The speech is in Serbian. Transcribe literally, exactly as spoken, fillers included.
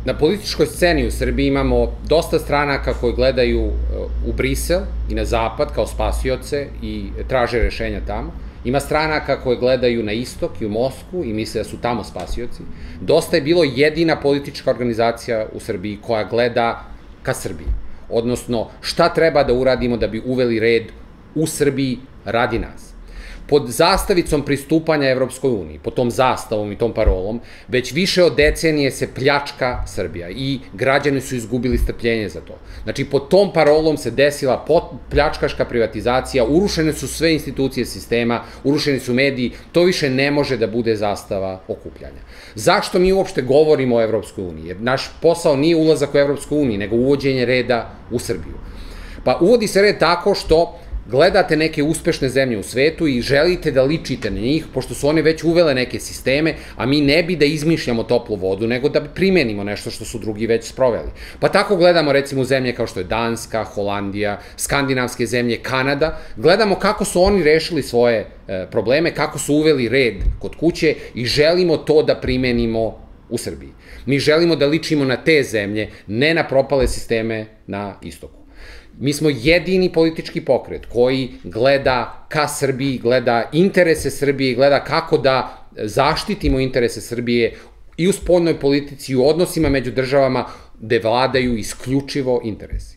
Na političkoj sceni u Srbiji imamo dosta stranaka koje gledaju u Brisel i na zapad kao spasioce i traže rešenja tamo. Ima stranaka koje gledaju na istok i u Moskvu i misle da su tamo spasioci. Dosta je bilo jedina politička organizacija u Srbiji koja gleda ka Srbiji. Odnosno, šta treba da uradimo da bi uveli red u Srbiji radi nas. Pod zastavicom pristupanja Evropskoj uniji, pod tom zastavom i tom parolom, već više od decenije se pljačka Srbija i građani su izgubili strpljenje za to. Znači, pod tom parolom se desila pljačkaška privatizacija, urušene su sve institucije sistema, urušeni su mediji, to više ne može da bude zastava okupljanja. Zašto mi uopšte govorimo o Evropskoj uniji? Jer naš posao nije ulazak u Evropsku uniju, nego uvođenje reda u Srbiju. Pa uvodi se red tako što gledate neke uspešne zemlje u svetu i želite da ličite na njih, pošto su one već uvele neke sisteme, a mi ne bi da izmišljamo toplu vodu, nego da primenimo nešto što su drugi već sproveli. Pa tako gledamo recimo zemlje kao što je Danska, Holandija, skandinavske zemlje, Kanada, gledamo kako su oni rešili svoje probleme, kako su uveli red kod kuće i želimo to da primenimo u Srbiji. Mi želimo da ličimo na te zemlje, ne na propale sisteme na istoku. Mi smo jedini politički pokret koji gleda ka Srbiji, gleda interese Srbije, gleda kako da zaštitimo interese Srbije i u spoljnoj politici, i u odnosima među državama gde vladaju isključivo interesi.